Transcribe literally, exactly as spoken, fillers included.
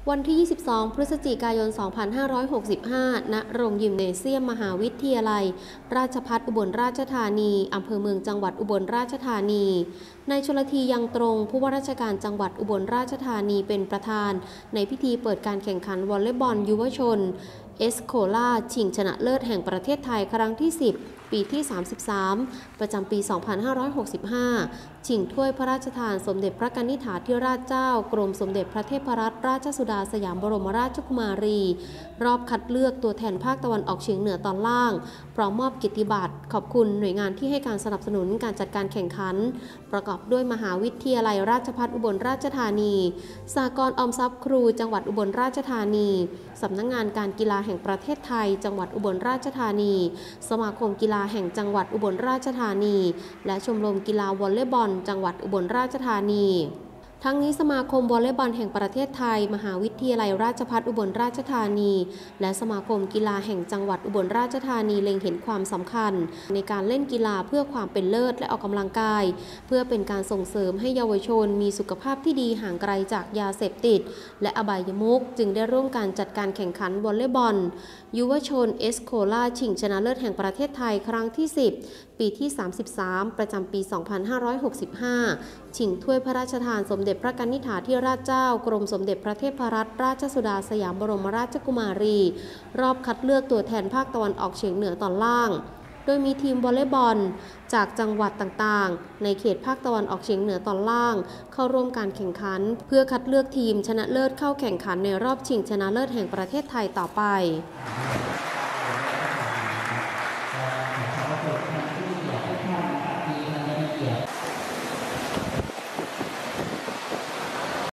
วันที่ ยี่สิบสอง พฤศจิกายน สองพันห้าร้อยหกสิบห้า ณ โรงยิมเนเซียมมหาวิทยาลัย ราชภัฏอุบลราชธานี อำเภอเมืองจังหวัดอุบลราชธานี นายชลธียังตรง ผู้ว่าราชการจังหวัดอุบลราชธานีเป็นประธาน ในพิธีเปิดการแข่งขันวอลเลย์บอลยุวชน เอสโคล่า ชิงชนะเลิศแห่งประเทศไทยครั้งที่ สิบ ปีที่ สามสิบสาม ประจำปี สองพันห้าร้อยหกสิบห้า ชิงถ้วยพระราชทานสมเด็จพระกนิษฐาธิราชเจ้ากรมสมเด็จพระเทพรัตนราชสุดาสยามบรมราชกุมารี รอบคัดเลือกตัวแทนภาคตะวันออกเฉียงเหนือตอนล่างพร้อมมอบเกียรติบัตรขอบคุณหน่วยงานที่ให้การสนับสนุนการจัดการแข่งขันประกอบด้วยมหาวิทยาลัยราชภัฏอุบลราชธานีสหกรณ์ออมทรัพย์ครูจังหวัดอุบลราชธานีสำนักงานการกีฬาแห่งประเทศไทยจังหวัดอุบลราชธานีสมาคมกีฬาแห่งจังหวัดอุบลราชธานีและชมรมกีฬาวอลเลย์บอลจังหวัดอุบลราชธานีทั้งนี้สมาคมวอลเลย์บอลแห่งประเทศไทยมหาวิทยาลัยราชภัฏอุบลราชธานีและสมาคมกีฬาแห่งจังหวัดอุบลราชธานีเล็งเห็นความสำคัญในการเล่นกีฬาเพื่อความเป็นเลิศและออกกำลังกายเพื่อเป็นการส่งเสริมให้เยาวชนมีสุขภาพที่ดีห่างไกลจากยาเสพติดและอบายมุขจึงได้ร่วมการจัดการแข่งขันวอลเลย์บอลยุวชนเอสโคล่าชิงชนะเลิศแห่งประเทศไทยครั้งที่ สิบ ปีที่ สามสิบสาม ประจำปี สองพันห้าร้อยหกสิบห้า ชิงถ้วยพระราชทานสมเด็จพระกนิษฐาธิราชเจ้ากรมสมเด็จพระเทพรัตนราชสุดาสยามบรมราชกุมารีรอบคัดเลือกตัวแทนภาคตะวันออกเฉียงเหนือตอนล่างโดยมีทีมวอลเลย์บอลจากจังหวัดต่างๆในเขตภาคตะวันออกเฉียงเหนือตอนล่างเข้าร่วมการแข่งขันเพื่อคัดเลือกทีมชนะเลิศเข้าแข่งขันในรอบชิงชนะเลิศแห่งประเทศไทยต่อไป